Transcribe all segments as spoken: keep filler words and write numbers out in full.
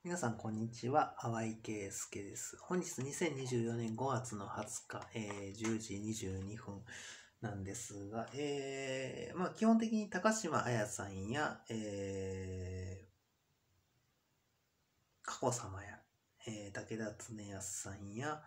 皆さん、こんにちは。淡井圭介です。本日にせんにじゅうよねんごがつのはつか、えー、じゅうじにじゅうにふんなんですが、えー、まあ、基本的に高島彩さんや、えー、佳子さまや、えー、武田恒康さんや、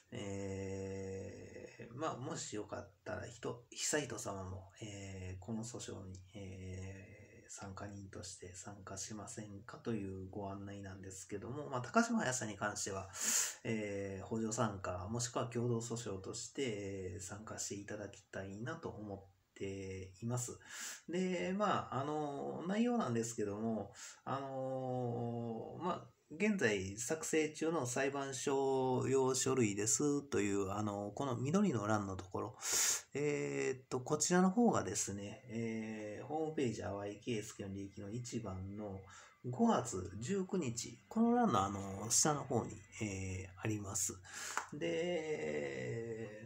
えー、まあ、もしよかったら、ひと、悠仁さまも、えー、この訴訟に、えー参加人として参加しませんかというご案内なんですけども、まあ、高島彩さんに関しては、えー、補助参加、もしくは共同訴訟として、えー参加していただきたいなと思っています。で、まあ、あの、内容なんですけども、あの、まあ、現在作成中の裁判所用書類ですという、あの、この緑の欄のところ、えーっと、こちらの方がですね、えーホームページ淡井圭介の履歴のいちばんのごがつじゅうくにち、この欄のあの、下の方に、えーあります。で、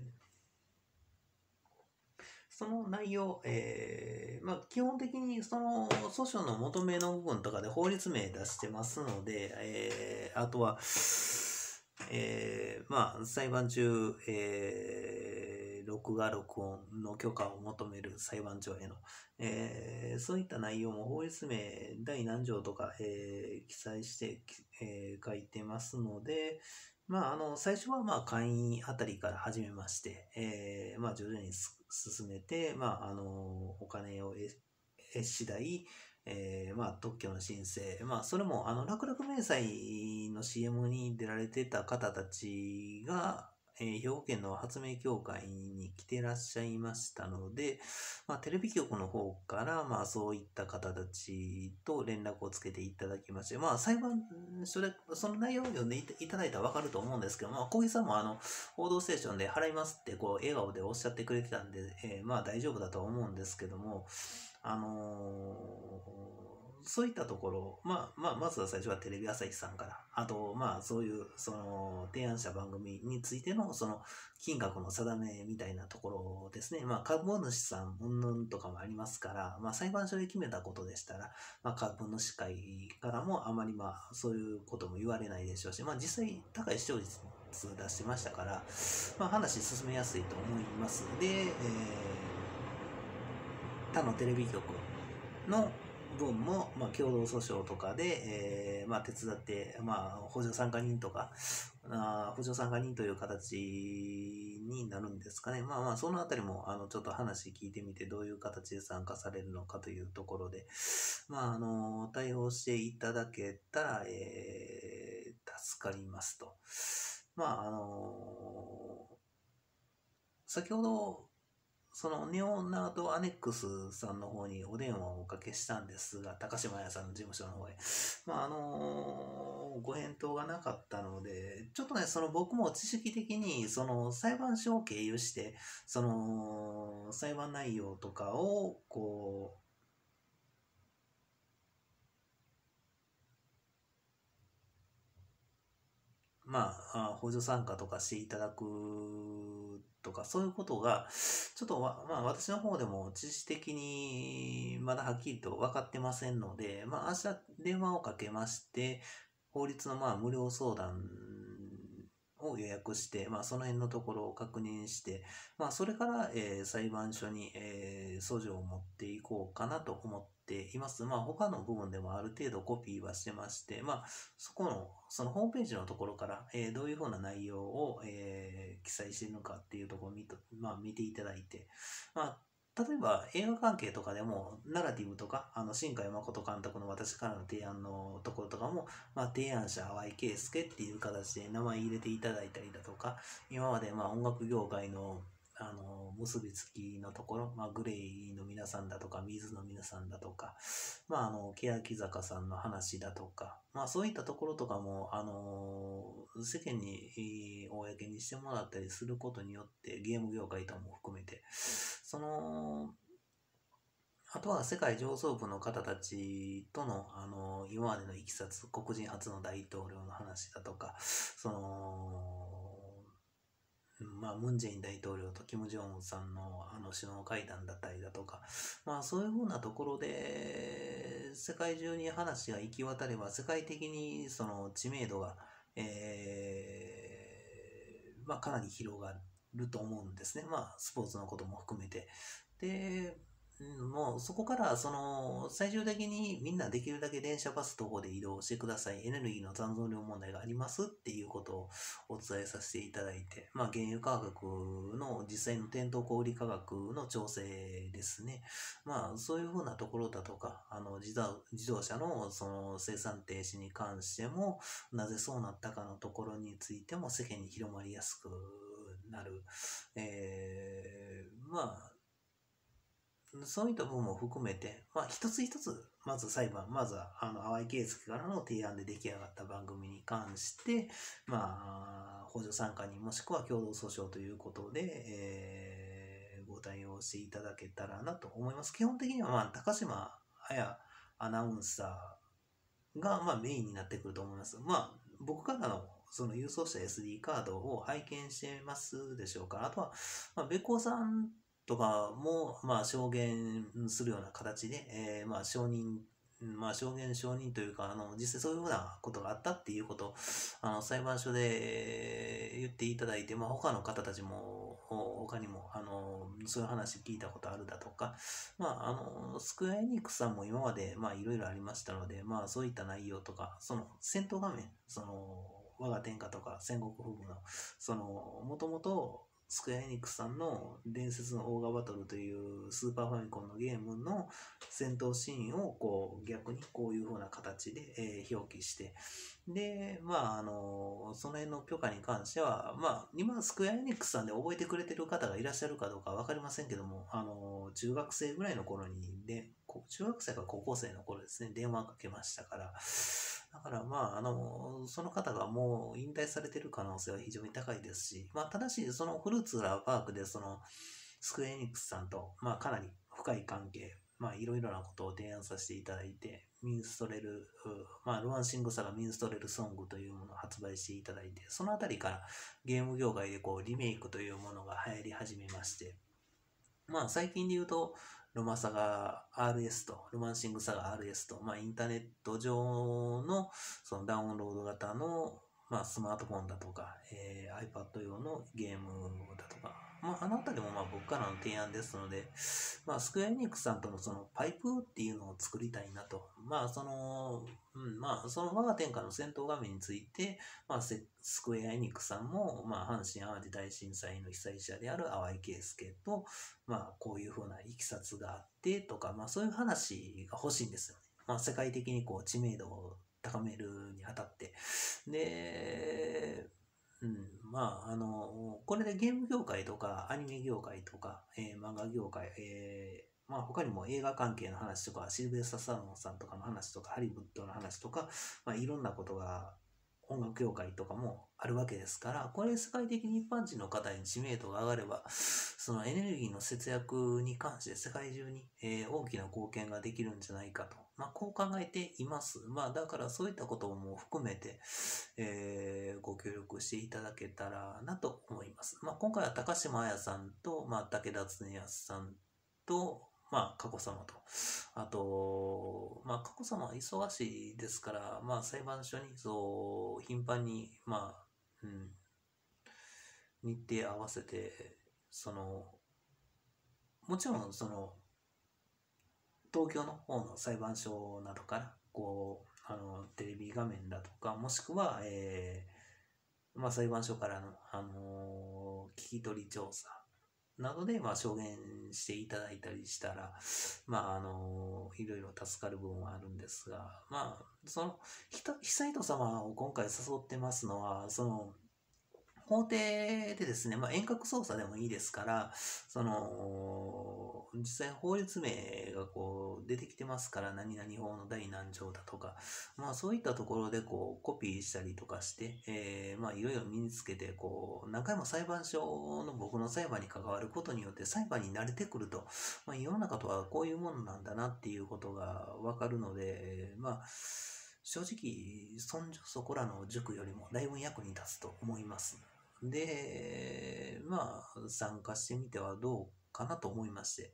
その内容、えーまあ、基本的にその訴訟の求めの部分とかで法律名出してますので、えーあとは、えーまあ、裁判中、えー録画録音の許可を求める裁判長への、えーそういった内容も法律名第何条とか、えー記載して、えー書いてますので、まあ、あの、最初は、まあ、会員あたりから始めまして、えーまあ、徐々にす進めて、まあ、あの、お金を得得次第、えーまあ、特許の申請、まあ、それも、あの、楽々明細の シーエム に出られてた方たちが、えー兵庫県の発明協会に来てらっしゃいましたので、まあ、テレビ局の方から、まあ、そういった方たちと連絡をつけていただきまして、まあ、裁判所で、その内容を読んでいただいたらわかると思うんですけど、まあ、小木さんも、あの、報道ステーションで払いますって、こう、笑顔でおっしゃってくれてたんで、えーまあ、大丈夫だとは思うんですけども、あのーそういったところ、まあ、まあ、まずは最初はテレビ朝日さんから、あと、まあ、そういう、その、提案者番組についての、その、金額の定めみたいなところですね。まあ、株主さん、うんぬんとかもありますから、まあ、裁判所で決めたことでしたら、まあ、株主会からもあまり、まあ、そういうことも言われないでしょうし、まあ、実際、高い視聴率出してましたから、まあ、話進めやすいと思います。で、えー他のテレビ局の分も、まあ、共同訴訟とかで、えーまあ、手伝って、まあ、補助参加人とか、あ補助参加人という形になるんですかね。まあまあ、そのあたりも、あの、ちょっと話聞いてみて、どういう形で参加されるのかというところで、まあ、あの、対応していただけたら、えー助かりますと。まあ、あの、先ほど、そのネオナードアネックスさんの方にお電話をおかけしたんですが、高島屋さんの事務所の方へ。まあ、あのご返答がなかったので、ちょっとね、その僕も知識的に、その裁判所を経由して、その裁判内容とかを、こう、まあ、あ補助参加とかしていただくとか、そういうことが、ちょっとわ、まあ私の方でも知識的にまだはっきりと分かってませんので、まあ明日電話をかけまして、法律のまあ無料相談を予約して、まあその辺のところを確認して、まあそれから、えー裁判所に、えー訴状を持っていこうかなと思っています。まあ他の部分でもある程度コピーはしてまして、まあそこの、そのホームページのところから、えーどういうふうな内容を、えー記載しているのかっていうところを見と、まあ、見ていただいて、まあ、例えば映画関係とかでも、ナラティブとか、あの、新海誠監督の私からの提案のところとかも、まあ、提案者、淡井圭介っていう形で名前入れていただいたりだとか、今までまあ音楽業界のあの結びつきのところ、まあ、グレイの皆さんだとか、水の皆さんだとか、まあ、あの、欅坂さんの話だとか、まあ、そういったところとかも、あの、世間に、えー公にしてもらったりすることによって、ゲーム業界とも含めて、その、あとは世界上層部の方たちとの、あの、今までのいきさつ、黒人初の大統領の話だとか、その、 まあ、ムン・ジェイン大統領とキム・ジョンウンさんのあの首脳会談だったりだとか、まあ、そういうふうなところで、世界中に話が行き渡れば、世界的にその知名度が、えーまあ、かなり広がると思うんですね。まあ、スポーツのことも含めて。で、うんもうそこからその最終的にみんなできるだけ電車バス徒歩で移動してください。エネルギーの残存量問題がありますっていうことをお伝えさせていただいて、まあ原油価格の実際の店頭小売価格の調整ですね。まあそういうふうなところだとか、あの自動自動車のその生産停止に関しても、なぜそうなったかのところについても世間に広まりやすくなる。えー、まあそういった部分も含めて、まあ、一つ一つ、まず裁判、まずは、あの、淡井圭介からの提案で出来上がった番組に関して、まあ、補助参加にもしくは共同訴訟ということで、えー、ご対応していただけたらなと思います。基本的には、まあ、高島彩アナウンサーが、まあ、メインになってくると思います。まあ、僕からの、その郵送した エスディー カードを拝見してますでしょうから、あとは、まあ、べこさんとかも、まあ、証言するような形で、えー、まあ、承認、まあ、証言承認というか、あの、実際そういうふうなことがあったっていうことを、あの、裁判所で言っていただいて、まあ、他の方たちも、他にも、あの、そういう話聞いたことあるだとか、まあ、あの、スクエアエニックスさんも今まで、まあ、いろいろありましたので、まあ、そういった内容とか、その、戦闘画面、その、我が天下とか戦国風部の、その、もともと、スクエアエニックスさんの伝説のオーガバトルというスーパーファミコンのゲームの戦闘シーンをこう逆にこういう風な形で、えー表記して、で、まあ、あの、その辺の許可に関しては、まあ、今、スクエアエニックスさんで覚えてくれてる方がいらっしゃるかどうかわかりませんけども、あの、中学生ぐらいの頃に、で、こ中学生か高校生の頃ですね、電話かけましたから、だからまあ、あの、その方がもう引退されてる可能性は非常に高いですし、まあ、ただし、そのフルーツラーパークで、その、スクエアエニックスさんと、まあ、かなり深い関係、まあ、いろいろなことを提案させていただいて、ミンストレル、うまあ、ルアンシングサがミンストレルソングというものを発売していただいて、そのあたりからゲーム業界でこうリメイクというものが流行り始めまして、まあ、最近で言うと、ロマサガ アールエス と、ロマンシングサガ アールエス と、まあ、インターネット上のそのダウンロード型の、まあ、スマートフォンだとか、えー iPad 用のゲームだとか、まあ、あのあたりもまあ僕からの提案ですので、まあ、スクエアエニックスさんとのそのパイプっていうのを作りたいなと。まあ、その、うん、まあ、その我が天下の戦闘画面について、まあ、スクエアエニックスさんも、まあ、阪神淡路大震災の被災者である淡井圭介と、まあ、こういうふうないきさつがあってとか、まあ、そういう話が欲しいんですよね。まあ、世界的にこう知名度を高めるにあたって。で、うん、まあ、あの、これでゲーム業界とか、アニメ業界とか、えー漫画業界、えーまあ他にも映画関係の話とか、シルベスタ・スタローンさんとかの話とか、ハリウッドの話とか、まあいろんなことが音楽業界とかもあるわけですから、これ世界的に一般人の方に知名度が上がれば、そのエネルギーの節約に関して世界中に、えー大きな貢献ができるんじゃないかと、まあこう考えています。まあだからそういったことも含めて、えーご協力していただけたらなと思います。まあ今回は高島彩さんと、まあ武田恒康さんと、まあ、佳子さまと。あと、まあ、佳子さまは忙しいですから、まあ、裁判所にそう、頻繁に、まあ、うん、日程合わせて、その、もちろん、その、東京の方の裁判所などから、こう、あの、テレビ画面だとか、もしくは、えー、まあ、裁判所からの、あのー聞き取り調査などで、まあ、証言していただいたりしたら、まあ、あの、いろいろ助かる部分はあるんですが、まあ、その、久人様を今回誘ってますのは、その、法廷でですね、まあ、遠隔操作でもいいですから、その、実際法律名がこう出てきてますから、何々法の第何条だとか、まあそういったところでこうコピーしたりとかして、えー、まあいろいろ身につけて、こう、何回も裁判所の僕の裁判に関わることによって裁判に慣れてくると、まあ世の中とはこういうものなんだなっていうことがわかるので、まあ、正直、そんじょそこらの塾よりもだいぶ役に立つと思います。 で、まあ、参加してみてはどうかなと思いまして。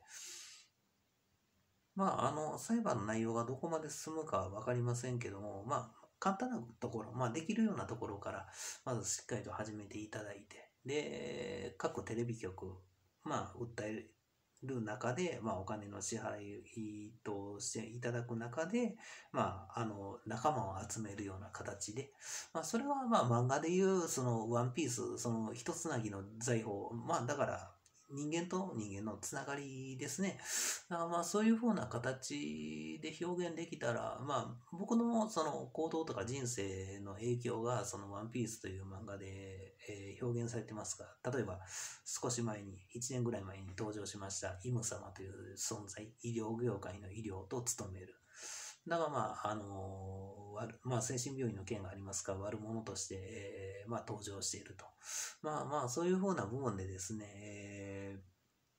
まあ、あの、裁判の内容がどこまで進むかはわかりませんけども、まあ、簡単なところ、まあ、できるようなところから、まずしっかりと始めていただいて、で、各テレビ局、まあ、訴える中で、まあ、お金の支払いとしていただく中で、まあ、あの、仲間を集めるような形で、まあ、それは、まあ、漫画でいう、その、ワンピース、その、一つなぎの財宝、まあ、だから、人間と人間のつながりですね。だからまあそういうふうな形で表現できたら、まあ僕のその行動とか人生の影響がそのワンピースという漫画で、えー表現されてますが、例えば少し前に、いちねんぐらい前に登場しましたイム様という存在、医療業界の医療と務める。だからまあ、あの悪まあ、精神病院の件がありますから、悪者として、えーまあ、登場していると。まあまあ、そういうふうな部分でですね、えー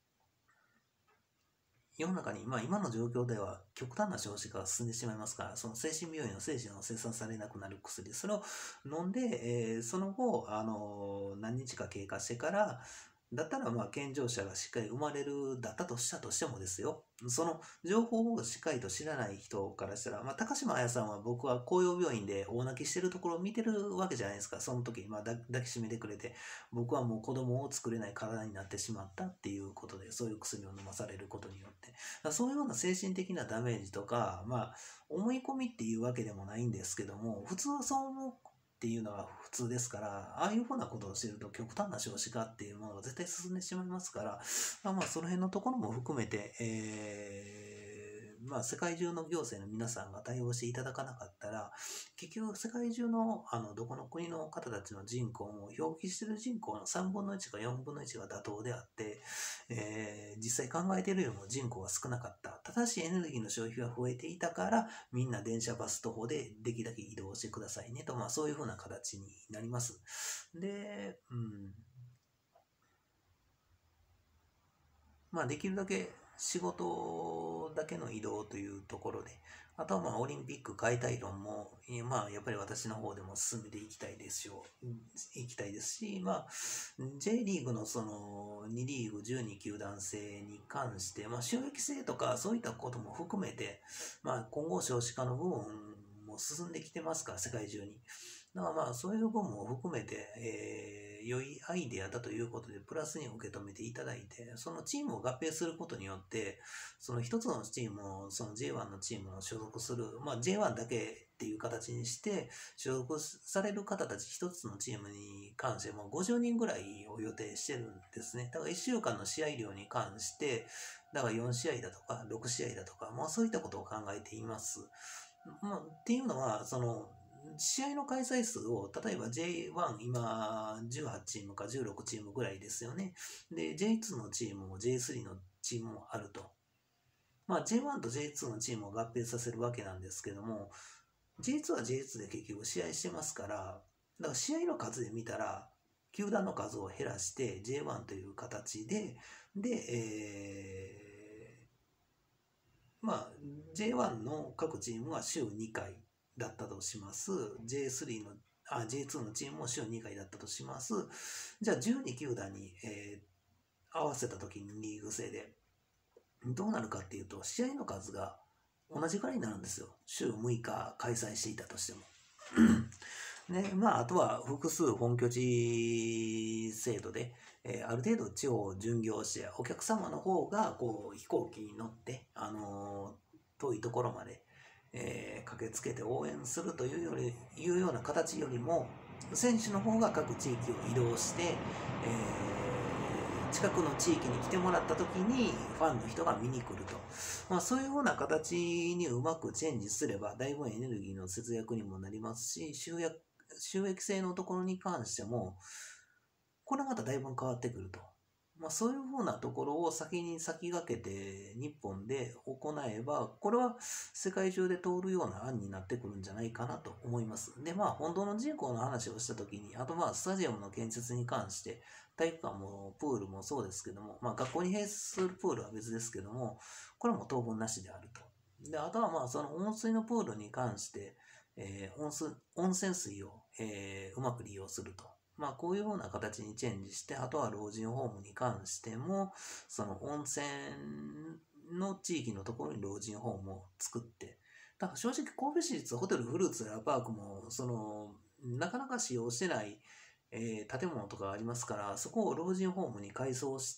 世の中に、まあ今の状況では極端な少子化が進んでしまいますから、その精神病院の精神を生産されなくなる薬、それを飲んで、えーその後、あの何日か経過してから、だったらまあ健常者がしっかり生まれるだったとしたとしてもですよ、その情報をしっかりと知らない人からしたら、まあ高島彩さんは僕は紅葉病院で大泣きしてるところを見てるわけじゃないですか、その時、まあ抱抱きしめてくれて、僕はもう子供を作れない体になってしまったっていうことで、そういう薬を飲まされることによって、そういうような精神的なダメージとか、まあ、思い込みっていうわけでもないんですけども、普通はそう思うっていうのが普通ですから、ああいうふうなことをしてると極端な少子化っていうものが絶対進んでしまいますから、まあ、まあその辺のところも含めて、えーまあ、世界中の行政の皆さんが対応していただかなかったら、結局世界中のあのどこの国の方たちの人口も表記している人口のさんぶんのいちかよんぶんのいちが妥当であって、えー実際考えているよりも人口が少なかった。ただしエネルギーの消費が増えていたから、みんな電車バス徒歩でできるだけ移動してくださいねと、まあそういうふうな形になります。で、うん。まあできるだけ仕事だけの移動というところで、あとはまあオリンピック解体論も、まあやっぱり私の方でも進めていきたいですよ。いきたいですし、まあ J リーグのそのにリーグじゅうに球団制に関して、まあ収益性とかそういったことも含めて、まあ今後少子化の部分も進んできてますから、世界中に。だからまあそういう部分も含めて、えー良いアイデアだということでプラスに受け止めていただいて、そのチームを合併することによって、その一つのチームを、その ジェイワン のチームの所属する、まあ ジェイワン だけっていう形にして、所属される方たち一つのチームに関してもごじゅうにんぐらいを予定してるんですね。だからいっしゅうかんの試合量に関して、だからよんしあいだとかろくしあいだとか、まあそういったことを考えています。まあ、っていうのは、その、試合の開催数を、例えば ジェイワン 今じゅうはちチームかじゅうろくチームぐらいですよね。で、ジェイツー のチームも ジェイスリー のチームもあると。まあ ジェイワン と ジェイツー のチームを合併させるわけなんですけども、ジェイツー は ジェイツー で結局試合してますから、だから試合の数で見たら、球団の数を減らして ジェイワン という形で、で、えー、まあ ジェイワン の各チームは週にかいだったとします。ジェイスリー のあ ジェイツー のチームも週にかいだったとします。じゃあじゅうに球団に、えー合わせた時にリーグ制でどうなるかっていうと、試合の数が同じくらいになるんですよ。週むいか開催していたとしても。ね、まあ、あとは複数本拠地制度で、えーある程度地方巡業して、お客様の方がこう飛行機に乗って、あのー遠いところまで、えー駆けつけて応援するというよりいうような形よりも、選手の方が各地域を移動して、えー近くの地域に来てもらった時にファンの人が見に来ると、まあ、そういうような形にうまくチェンジすればだいぶエネルギーの節約にもなりますし、収益収益性のところに関してもこれまただいぶ変わってくると、まあ、そういうふうなところを先に先駆けて日本で行えば、これは世界中で通るような案になってくるんじゃないかなと思います。で、まあ本当の人口の話をした時に、あとまあスタジアムの建設に関して、体育館もプールもそうですけども、まあ学校に併設するプールは別ですけども、これも当分なしであると。で、あとはまあその温水のプールに関して、えー温水温泉水を、えーうまく利用すると。 まあこういうような形にチェンジして、あとは老人ホームに関しても、その温泉の地域のところに老人ホームを作って、だから正直神戸市立ホテルフルーツラパークも、その、なかなか使用してない、えー建物とかありますから、そこを老人ホームに改装して、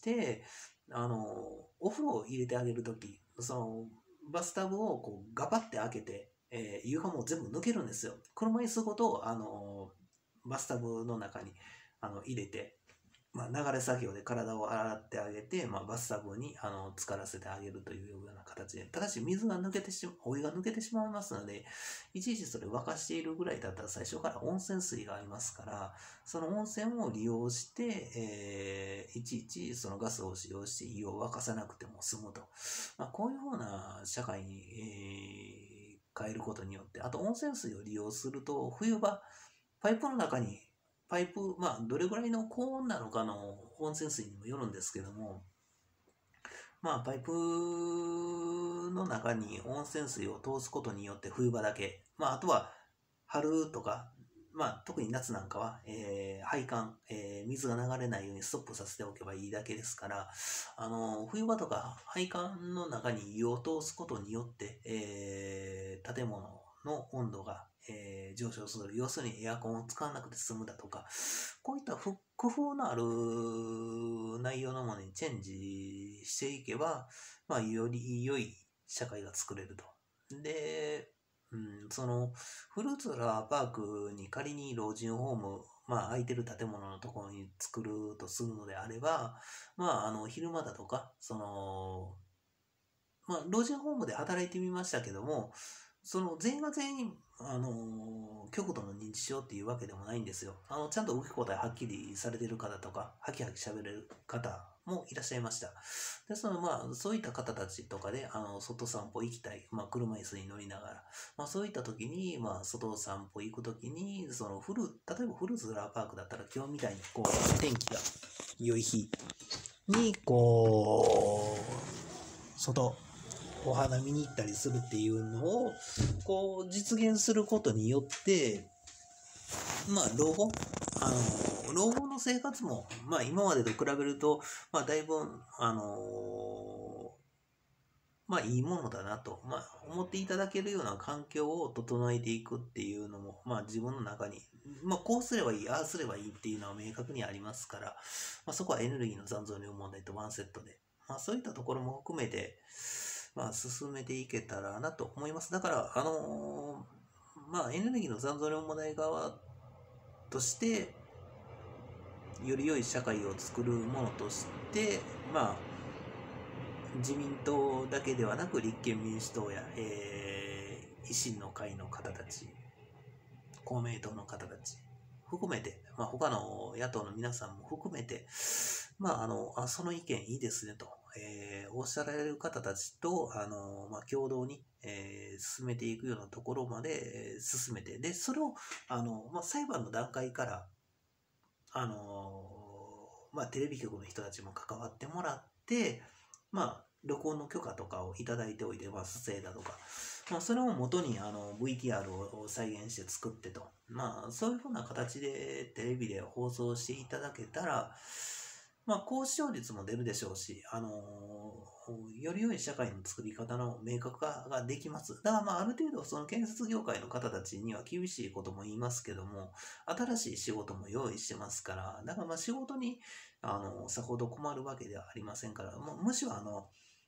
あの、お風呂を入れてあげるとき、その、バスタブをこうガバって開けて、えー床も全部抜けるんですよ。車椅子ごと、あの、バスタブの中にあの入れて、まあ、流れ作業で体を洗ってあげて、まあ、バスタブにあの浸からせてあげるというような形で、ただし水が抜けてしまう、お湯が抜けてしまいますので、いちいちそれ沸かしているぐらいだったら最初から温泉水がありますから、その温泉を利用して、えーいちいちそのガスを使用して湯を沸かさなくても済むと。まあ、こういうふうな社会に、えー変えることによって、あと温泉水を利用すると、冬場、パイプの中にパイプ、まあ、どれぐらいの高温なのかの温泉水にもよるんですけども、まあ、パイプの中に温泉水を通すことによって冬場だけ、まあ、あとは春とか、まあ、特に夏なんかは、えー配管、えー水が流れないようにストップさせておけばいいだけですから、あの、冬場とか配管の中に湯を通すことによって、えー建物の温度が、えー上昇する。要するにエアコンを使わなくて済むだとか、こういったふ工夫のある内容のものにチェンジしていけば、まあ、より良い社会が作れると。で、うん、その、フルーツラーパークに仮に老人ホーム、まあ、空いてる建物のところに作るとするのであれば、まあ、あの、昼間だとか、その、まあ、老人ホームで働いてみましたけども、その全員が全員、あの、極度の認知症っていうわけでもないんですよ。あの、ちゃんと受け答えはっきりされてる方とか、はきはき喋れる方もいらっしゃいました。で、その、まあ、そういった方たちとかで、あの、外散歩行きたい、まあ、車椅子に乗りながら、まあ、そういった時に、まあ、外散歩行く時に、その、フル、例えばフルーツラーパークだったら、今日みたいに、こう、天気が良い日に、こう、外、お花見に行ったりするっていうのをこう実現することによってまあ老後あの老後の生活もまあ今までと比べるとまあだいぶあのまあいいものだなと、まあ、思っていただけるような環境を整えていくっていうのも、まあ自分の中に、まあこうすればいい、ああすればいいっていうのは明確にありますから、まあそこはエネルギーの残存量問題とワンセットで、まあそういったところも含めて、まあ進めていけたらなと思います。だから、あのーまあエネルギーの残存量問題側として、より良い社会を作るものとして、まあ、自民党だけではなく立憲民主党や、えー維新の会の方たち、公明党の方たち含めて、まあ、他の野党の皆さんも含めて、まあ、あのあその意見いいですねと、えーおっしゃられる方たちとあの、まあ、共同に、えー進めていくようなところまで、えー進めて、でそれをあの、まあ、裁判の段階からあのまあ、テレビ局の人たちも関わってもらって、まあ、録音の許可とかをいただいておいて、まあ、撮影だとか、まあ、それを元にあの ブイティーアール を再現して作ってと、まあ、そういうふうな形でテレビで放送していただけたら、まあ、高視聴率も出るでしょうし、あのより良い社会の作り方の明確化ができます。だから、まあ、ある程度、その建設業界の方たちには厳しいことも言いますけども、新しい仕事も用意してますから、だからまあ仕事にあのさほど困るわけではありませんから、もうむしろあの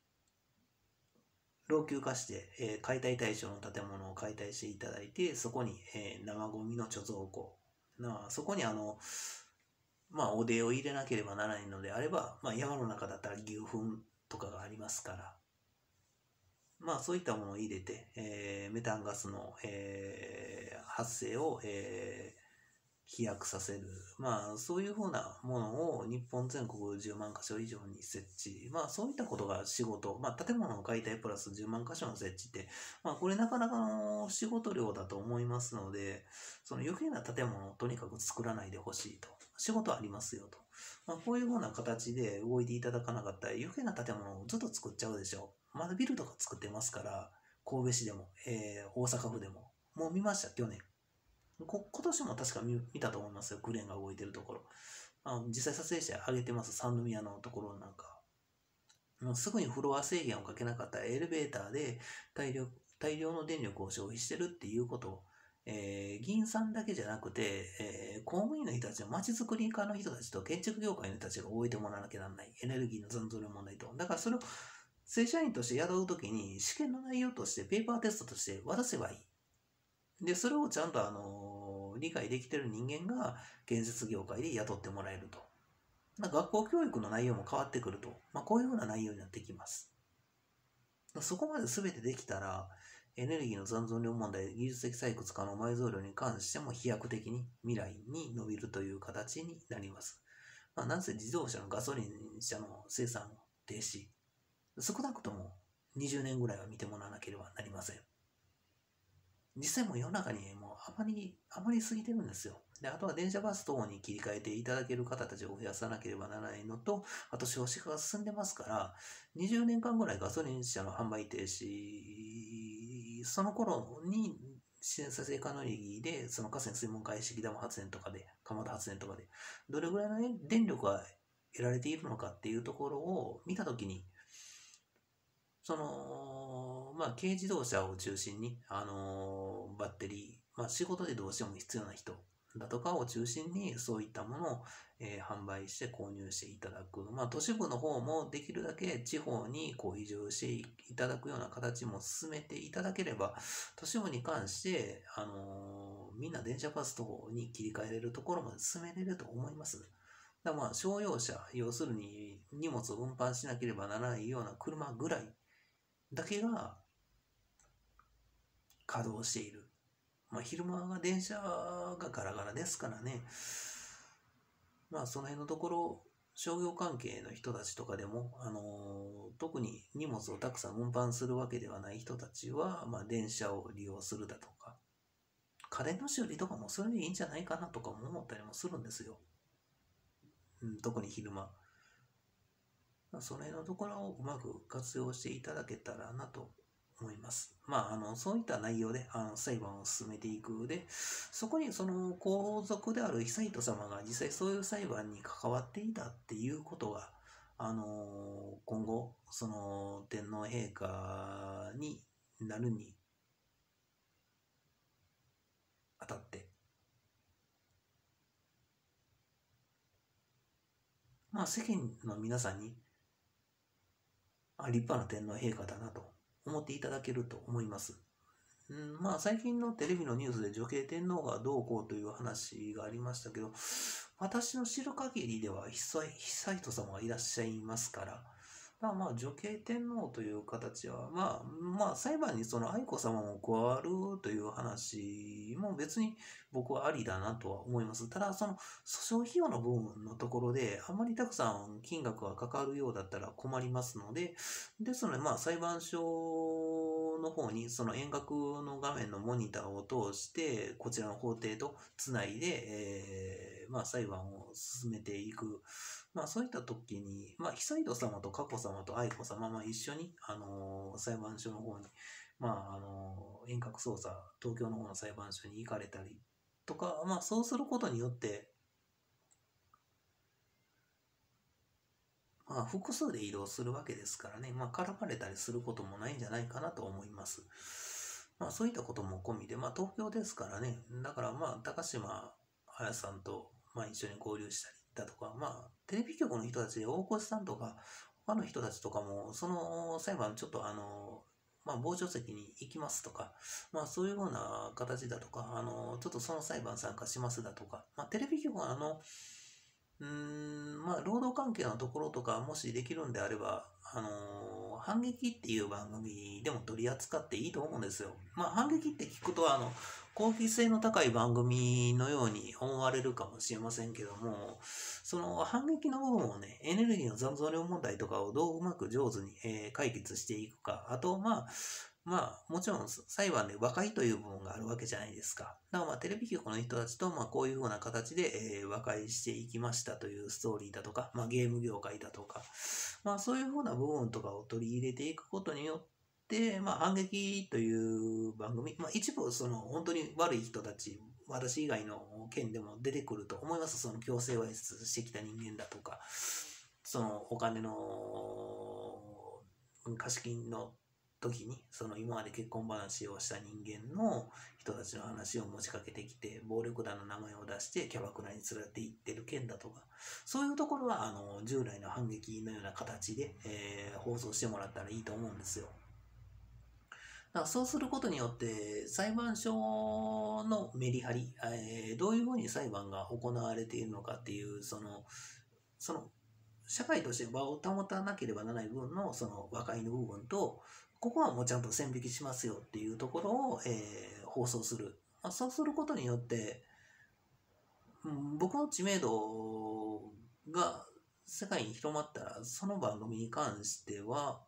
老朽化して、えー解体対象の建物を解体していただいて、そこに、えー生ゴミの貯蔵庫、なそこにあの、まあ、おでを入れなければならないのであれば、まあ、山の中だったら牛糞とかがありますから、まあ、そういったものを入れて、えーメタンガスの、えー発生を、えー飛躍させる。まあ、そういうふうなものを日本全国じゅうまん箇所以上に設置。まあ、そういったことが仕事。まあ、建物の解体プラスじゅうまん箇所の設置って、まあ、これなかなかの仕事量だと思いますので、その余計な建物をとにかく作らないでほしいと。仕事ありますよと。まあ、こういうふうな形で動いていただかなかったら余計な建物をずっと作っちゃうでしょう。まだビルとか作ってますから、神戸市でも、えー大阪府でも。もう見ました、去年。 こ今年も確か 見, 見たと思いますよ、クレーンが動いてるところ。あの実際撮影してあげてます、三宮のところなんか。もうすぐにフロア制限をかけなかったらエレベーターで大量大量の電力を消費してるっていうことを、えー、議員さんだけじゃなくて、えー、公務員の人たちの街づくり家の人たちと建築業界の人たちが覚えてもらわなきゃならない。エネルギーの残存量問題と。だからそれを正社員として雇うときに試験の内容としてペーパーテストとして渡せばいい。で、それをちゃんとあのー、理解できてる人間が建設業界で雇ってもらえると。学校教育の内容も変わってくると、まあ、こういうふうな内容になってきます。そこまで全てできたら、エネルギーの残存量問題、技術的採掘可能埋蔵量に関しても飛躍的に未来に伸びるという形になります。まあ、なんせ自動車のガソリン車の生産停止、少なくともにじゅうねんぐらいは見てもらわなければなりません。実際も世の中にもうあまり、あまり過ぎてるんですよ。で、あとは電車バス等に切り替えていただける方たちを増やさなければならないのと、あと少子化が進んでますから、にじゅうねんかんぐらいガソリン車の販売停止、その頃に自然再生可能エネルギーで、その河川水門解式ダム発電とかで、蒲田発電とかで、どれぐらいの電力が得られているのかっていうところを見たときに、その、まあ、軽自動車を中心に、あのーバッテリー、まあ、仕事でどうしても必要な人だとかを中心に、そういったものを、えー販売して購入していただく。まあ、都市部の方もできるだけ地方にこう移住していただくような形も進めていただければ、都市部に関して、あのーみんな電車バス等に切り替えれるところまで進めれると思います。だからまあ商用車、要するに荷物を運搬しなければならないような車ぐらいだけが稼働している。まあ、昼間が電車がガラガラですからね。まあ、その辺のところ、商業関係の人たちとかでも、あのー特に荷物をたくさん運搬するわけではない人たちは、まあ、電車を利用するだとか、家電の修理とかもそれでいいんじゃないかなとかも思ったりもするんですよ。うん、特に昼間。まあ、その辺のところをうまく活用していただけたらなと思います。まあ、あの、そういった内容で、あの、裁判を進めていく。で、そこにその皇族である久仁様が実際そういう裁判に関わっていたっていうことが、あの、今後、その天皇陛下になるにあたって、まあ、世間の皆さんに、あ、立派な天皇陛下だなと思っていただけると思います。うん、まあ最近のテレビのニュースで女系天皇がどうこうという話がありましたけど、私の知る限りでは久仁様がいらっしゃいますから、まあまあ女系天皇という形は、まあまあ裁判にその愛子様も加わるという話も別に僕はありだなとは思います。ただその訴訟費用の部分のところであまりたくさん金額がかかるようだったら困りますので、ですのでまあ裁判所の方にその遠隔の画面のモニターを通してこちらの法廷とつないで、えーまあ、裁判を進めていく、まあ、そういった時に、まあ、久仁様と佳子様と愛子様は一緒に、あのー裁判所の方に、まああのー遠隔操作東京の方の裁判所に行かれたりとか、まあ、そうすることによってまあ、複数で移動するわけですからね、まあ、絡まれたりすることもないんじゃないかなと思います。まあ、そういったことも込みで、まあ、東京ですからね、だからまあ、高島彩さんと、まあ、一緒に交流したりだとか、まあ、テレビ局の人たちで大越さんとか、他の人たちとかも、その裁判ちょっとあの、まあ、傍聴席に行きますとか、まあ、そういうような形だとか、あの、ちょっとその裁判参加しますだとか、まあ、テレビ局はあの、うーん、まあ、労働関係のところとか、もしできるんであれば、あのー反撃っていう番組でも取り扱っていいと思うんですよ。まあ、反撃って聞くと、あの、攻撃性の高い番組のように思われるかもしれませんけども、その反撃の部分をね、エネルギーの残存量問題とかをどううまく上手に、えー解決していくか、あと、まあ、まあ、もちろん裁判で和解という部分があるわけじゃないですか。だからまあ、テレビ局の人たちと、まあ、こういうふうな形で、えー和解していきましたというストーリーだとか、まあ、ゲーム業界だとか、まあ、そういうふうな部分とかを取り入れていくことによって、まあ、反撃という番組、まあ、一部、その、本当に悪い人たち私以外の件でも出てくると思います。その強制わいせつしてきた人間だとか、そのお金の貸金の時に、その今まで結婚話をした人間の人たちの話を持ちかけてきて、暴力団の名前を出してキャバクラに連れて行ってる件だとか、そういうところはあの従来の反撃のような形で、えー放送してもらったらいいと思うんですよ。だからそうすることによって裁判所のメリハリ、えーどういうふうに裁判が行われているのかっていうそのその社会として場を保たなければならない部分のその和解の部分と、ここはもうちゃんと線引きしますよっていうところを、えー放送する、まあ、そうすることによって、うん、僕の知名度が世界に広まったら、その番組に関しては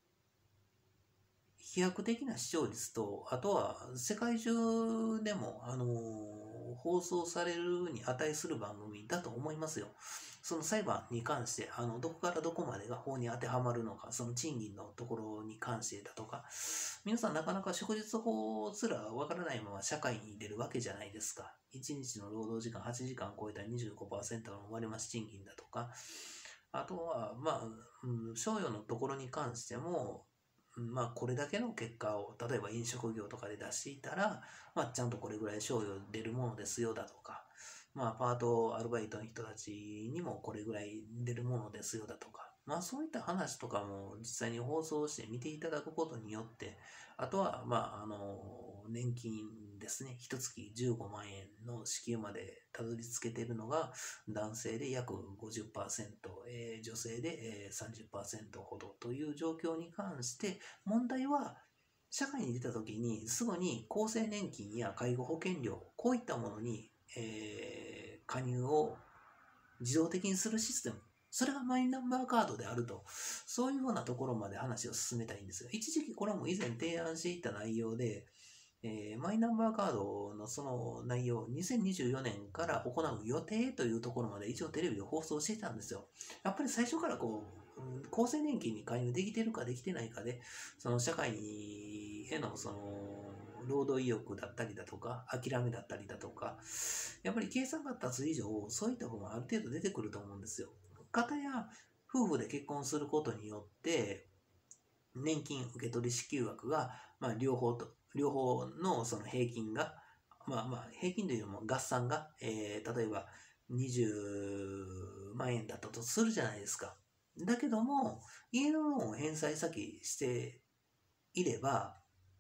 飛躍的な視聴率と、あとは世界中でも、あのー放送されるに値する番組だと思いますよ。その裁判に関して、あのどこからどこまでが法に当てはまるのか、その賃金のところに関してだとか、皆さんなかなか祝日法すらわからないまま社会に出るわけじゃないですか。いちにちの労働時間はちじかん超えたら にじゅうごパーセント の割増賃金だとか、あとは、まあ、うん、賞与のところに関しても、まあ、これだけの結果を例えば飲食業とかで出していたら、まあ、ちゃんとこれぐらい賞与出るものですよだとか、まあ、パートアルバイトの人たちにもこれぐらい出るものですよだとか、まあ、そういった話とかも実際に放送して見ていただくことによって、あとは、まあ、あの年金ですね、一月じゅうごまんえんの支給までたどり着けているのが男性で約 ごじゅっパーセント、えー女性でえーさんじゅっパーセントほどという状況に関して、問題は社会に出た時にすぐに厚生年金や介護保険料、こういったものに、えー加入を自動的にするシステム、それがマイナンバーカードであると、そういうようなところまで話を進めたいんですが、一時期これも以前提案していた内容で、えーマイナンバーカードのその内容、にせんにじゅうよねんから行う予定というところまで一応テレビで放送していたんですよ。やっぱり最初からこう、うん厚生年金に加入できてるかできてないかで、その社会へのその労働意欲だったりだとか、諦めだったりだとか、やっぱり計算が立つ以上、そういった部分はある程度出てくると思うんですよ。かたや、夫婦で結婚することによって、年金受け取り支給額が、まあ、両方と、両方のその平均が、まあまあ、平均というよりも合算が、えー例えばにじゅうまん円だったとするじゃないですか。だけども、家のローンを返済先していれば、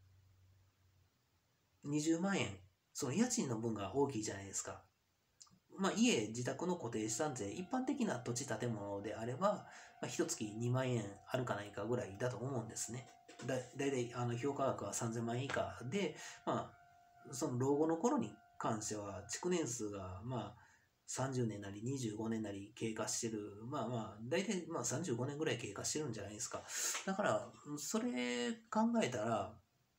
にじゅうまん円、その家賃の分が大きいじゃないですか。まあ、家、自宅の固定資産税、一般的な土地建物であれば、まあ、一月にまん円あるかないかぐらいだと思うんですね。だだいたいあの評価額はさんぜんまん円以下で、まあ、その老後の頃に関しては、築年数が、まあ、さんじゅうねんなりにじゅうごねんなり経過してる、まあまあ、大体まあさんじゅうごねんぐらい経過してるんじゃないですか。だから、それ考えたら、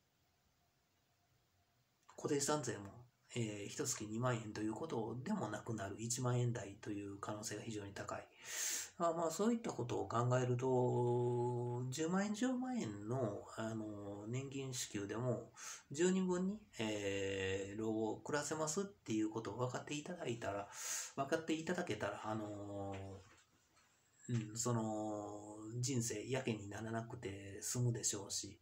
固定資産税も、えー、一月にまん円ということでもなくなるいちまん円台という可能性が非常に高い。あまあ、そういったことを考えると、じゅうまん円、じゅうまん円の、あの年金支給でも十二分に、えー、老後を暮らせますっていうことを分かっていただいたら、分かっていただけたら、あのうん、その人生やけにならなくて済むでしょうし、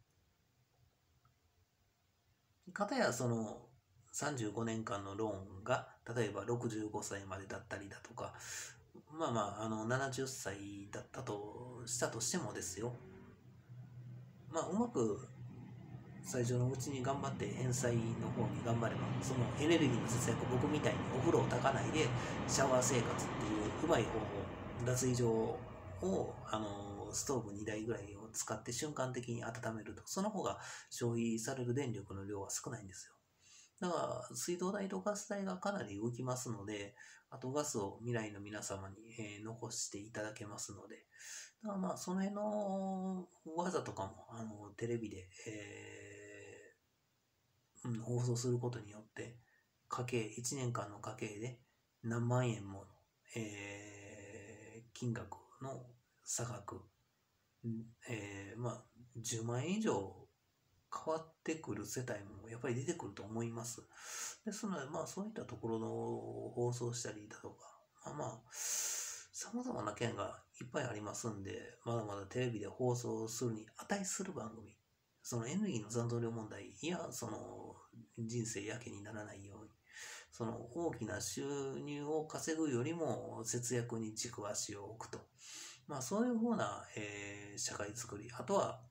かたやそのさんじゅうごねんかんのローンが例えばろくじゅうごさいまでだったりだとか、まあまあ、あのななじゅっさいだったとしたとしてもですよ、まあうまく最初のうちに頑張って返済の方に頑張れば、そのエネルギーの節約、僕みたいにお風呂を炊かないでシャワー生活っていううまい方法、脱衣所をあのストーブにだいぐらいを使って瞬間的に温めると、その方が消費される電力の量は少ないんですよ。だから水道代とガス代がかなり浮きますので、あとガスを未来の皆様に、えー残していただけますので、だからまあその辺の技とかもあのテレビで、えーうん、放送することによって、家計、いちねんかんの家計で何万円もの、えー金額の差額、うんえーまあじゅうまん円以上変わってくる世帯もやっぱり出てくると思います。ですので、まあそういったところの放送したりだとか、まあまあ、様々な件がいっぱいありますんで、まだまだテレビで放送するに値する番組、そのエネルギーの残存量問題、いや、その人生やけにならないように、その大きな収入を稼ぐよりも節約に軸足を置くと。まあそういうふうな、えー社会づくり。あとは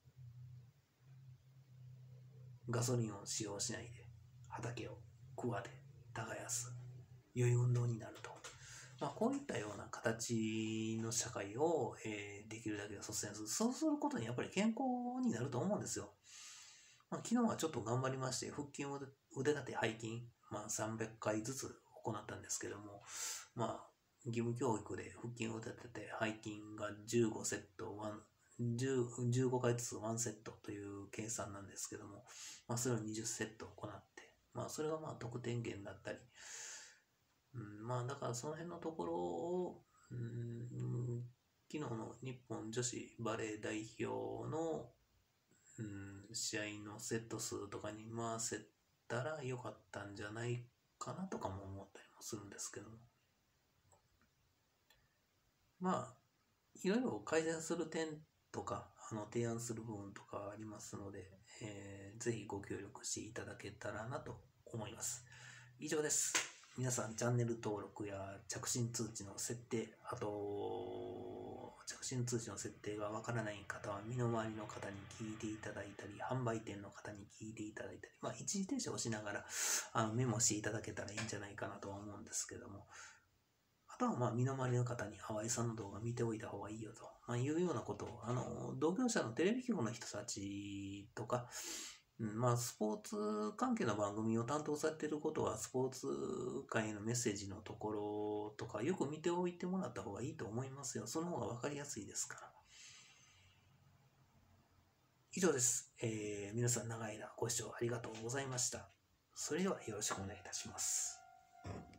ガソリンを使用しないで畑を桑で耕す。良い運動になると。まあこういったような形の社会を、えーできるだけ率先する。そうすることにやっぱり健康になると思うんですよ。まあ、昨日はちょっと頑張りまして、腹筋腕腕立て背筋、まあ、さんびゃっかいずつ行ったんですけども、まあ、義務教育で腹筋腕立て背筋がじゅうごセット、じゅう じゅうごかいずつワンセットという計算なんですけども、まあ、それをにじゅうセット行って、まあ、それがまあ得点源だったり、うん、まあ、だからその辺のところを、うん、昨日の日本女子バレー代表のうん、試合のセット数とかに回せたらよかったんじゃないかなとかも思ったりもするんですけども。まあ、いろいろ改善する点とか、あの提案する部分とかありますので、えーぜひご協力していただけたらなと思います。以上です。皆さん、チャンネル登録や着信通知の設定、あと、着信通知の設定がわからない方は、身の回りの方に聞いていただいたり、販売店の方に聞いていただいたり、まあ、一時停止をしながらあのメモしていただけたらいいんじゃないかなとは思うんですけども、あとは、まあ、身の回りの方に、淡井さんの動画見ておいた方がいいよと、まあ、いうようなことを、あの、同業者のテレビ局の人たちとか、うん、まあ、スポーツ関係の番組を担当されていることは、スポーツ界へのメッセージのところとか、よく見ておいてもらった方がいいと思いますよ。その方が分かりやすいですから。以上です。えー、皆さん長い間ご視聴ありがとうございました。それではよろしくお願いいたします。